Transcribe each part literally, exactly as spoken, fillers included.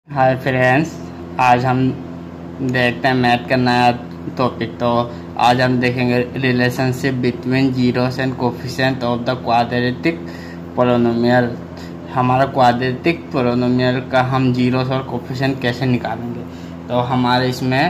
Hi friends, आज हम देखते हैं मैथ का नया टॉपिक। तो आज हम देखेंगे relationship between zeros and coefficient of the quadratic polynomial. हमारा क्वाड्रेटिक पोलिनोमियल का हम जीरोस और कोफिशिएंट कैसे निकालेंगे। तो हमारे इसमें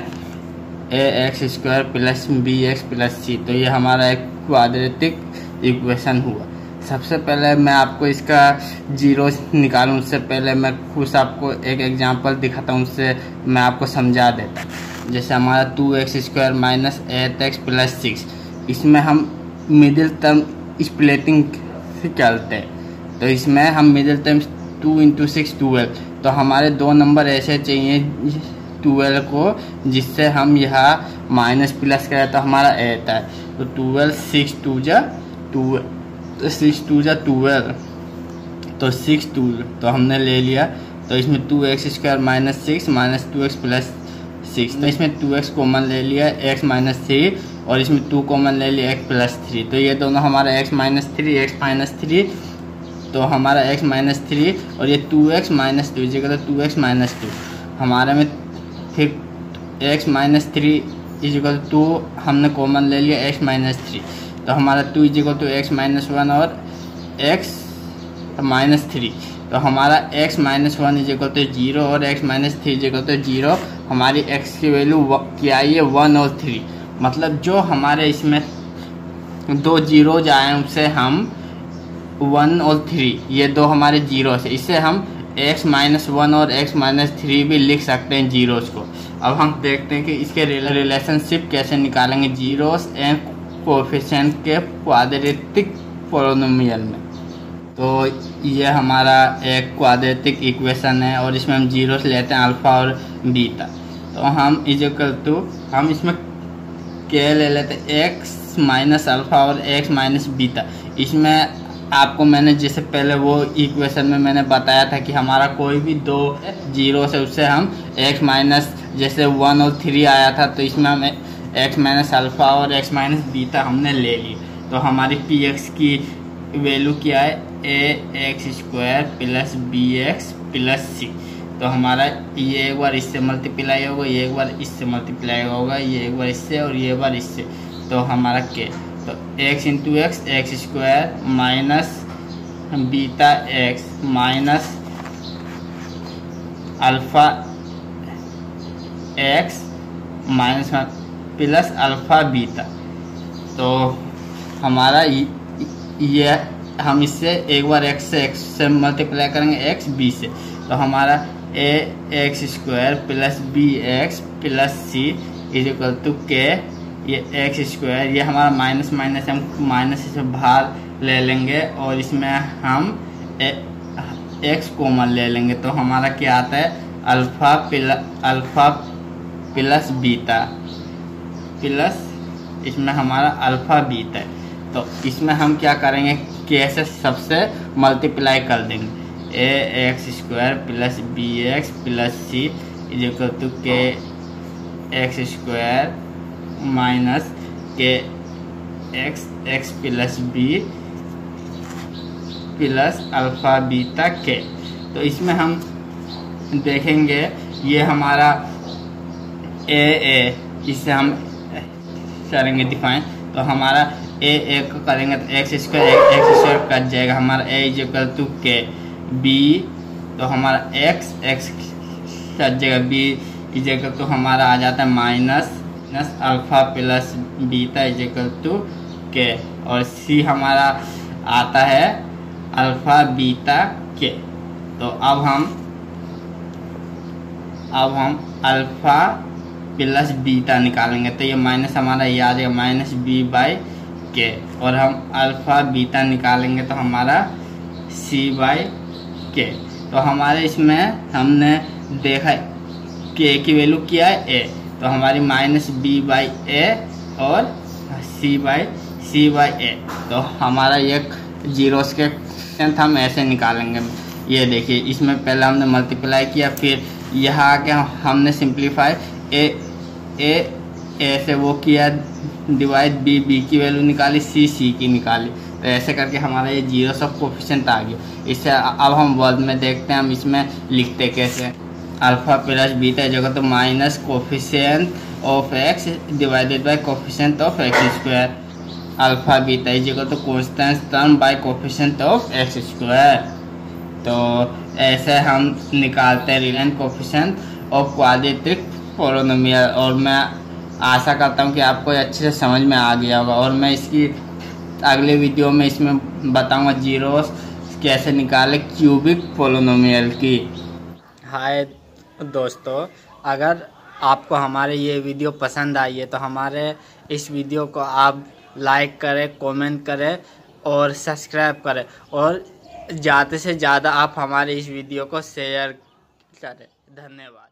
A x square plus B x plus C, तो ये हमारा एक क्वाड्रेटिक इक्वेशन हुआ। सबसे पहले मैं आपको इसका जीरो निकालूं उससे पहले मैं कुछ आपको एक एग्जांपल दिखाता हूं, उससे मैं आपको समझा देता हूं। जैसे हमारा two x square minus eight x plus six, इसमें हम मिडिल टर्म स्प्लिटिंग से चलते हैं। तो इसमें हम middle term two into six twelve, तो हमारे दो नंबर ऐसे चाहिए ट्वेल्व को जिससे हम यहाँ माइनस प्लस करें तो हमारा एट है। तो ट्वेल्व सिक्स टू जा टू सिक्स टू जा ट्वेल्व, तो सिक्स टू तो हमने ले लिया। तो इसमें two x square minus six minus two x plus six, तो इसमें टू एक्स कॉमन ले लिया, एक्स माइनस थ्री, और इसमें टू कॉमन ले लिया एक्स प्लस थ्री। तो ये दोनों हमारा x minus three x minus three, तो हमारा एक्स माइनस थ्री और ये two x minus two is two x minus two. हमारे में फिर x minus three is equal to हमने कॉमन ले लिया एक्स माइनस थ्री, तो हमारा two is equal to x minus one और एक्स माइनस थ्री। तो हमारा x minus one is equal to zero और x minus three is equal to zero. हमारी एक्स की वैल्यू क्या आई है, वन और थ्री। मतलब जो हमारे इसमें दो जीरोज आए उनसे हम वन और थ्री, ये दो हमारे जीरो है, इससे हम एक्स माइनस वन और एक्स माइनस थ्री भी लिख सकते हैं जीरोस को। अब हम देखते हैं कि इसके रिलेशनशिप कैसे निकालेंगे जीरोस एंड कोफिशिएंट के क्वाड्रेटिक पोलिनोमियल में। तो ये हमारा एक क्वाड्रेटिक इक्वेशन है और इसमें हम जीरोस लेते हैं अल्फा और बीटा। तो हम इजिकल टू हम इसमें के ले लेते हैं एक्स माइनस अल्फा और एक्स माइनस बीटा। इसमें आपको मैंने जैसे पहले वो इक्वेशन में मैंने बताया था कि हमारा कोई भी दो जीरो से उससे हम एक्स माइनस जैसे वन और थ्री आया था, तो इसमें हम एक्स माइनस अल्फा और एक्स माइनस बीटा हमने ले ली। तो हमारी पी एक्स की वैल्यू क्या है, A x square plus B x plus C. तो हमारा ये एक बार इससे मल्टीप्लाई होगा, ये एक बार इससे मल्टीप्लाई होगा, ये एक बार इससे और ये बार इससे। तो हमारा के तो x into x x square minus beta x minus alpha x minus plus alpha beta. तो हमारा ये हम इससे एक बार एक्स से एक्स से मल्टीप्लाई करेंगे एक्स बी से। तो हमारा A x square plus B x plus C is equal to K, ये एक्स स्क्वायर, ये हमारा माइनस माइनस हम माइनस से बाहर ले लेंगे और इसमें हम एक्स कॉमन ले लेंगे। तो हमारा क्या आता है, alpha plus alpha plus beta plus इसमें हमारा अल्फा बीटा है। तो इसमें हम क्या करेंगे, के से सबसे मल्टीप्लाई कर देंगे, A x square plus B x plus C is equal to K x square minus K x x plus B plus alpha beta K. तो इसमें हम देखेंगे ये हमारा ए ए इससे हम करेंगे डिफाइन। तो हमारा ए ए को करेंगे तो x square x square cut जाएगा, हमारा A is equal to K B, तो हमारा एक्स एक्स कट जाएगा, बी इज इक्वल टू हमारा आ जाता है minus minus alpha plus beta is equal to K, और सी हमारा आता है अल्फा बीटा के। तो अब हम अब हम अल्फा प्लस बीटा निकालेंगे, तो ये माइनस हमारा ये आ जाएगा माइनस बी बाई के, और हम अल्फा बीटा निकालेंगे तो हमारा सी बाई के। तो हमारे इसमें हमने देखा के की वैल्यू क्या है, ए, तो हमारी माइनस बी बाई ए और सी बाई सी बाई ए। तो हमारा ये जीरोस के हम ऐसे निकालेंगे। ये देखिए इसमें पहले हमने मल्टीप्लाई किया, फिर यहाँ आके हमने सिंप्लीफाई ए ए ए से वो किया डिवाइड, बी बी की वैल्यू निकाली, सी सी की निकाली। तो ऐसे करके हमारा ये जीरो सब कोफिशिएंट आ गया। इससे अब हम वर्ड में देखते हैं हम इसमें लिखते कैसे। अल्फा प्लस बीटा जगह तो minus coefficient of x divided by coefficient of x square. Alpha beta is equal to constant term by coefficient of x square. तो ऐसे हम निकालते हैं relation coefficient of quadratic polynomial. और मैं आशा करता हूँ कि आपको अच्छे से समझ में आ गया होगा। और मैं इसकी अगले वीडियो में इसमें बताऊँगा जीरो कैसे निकाले क्यूबिक पोलिनोमियल की। हाय दोस्तों, अगर आपको हमारे ये वीडियो पसंद आई है तो हमारे इस वीडियो को आप लाइक करें, कमेंट करें और सब्सक्राइब करें, और ज़्यादा से ज़्यादा आप हमारे इस वीडियो को शेयर करें। धन्यवाद।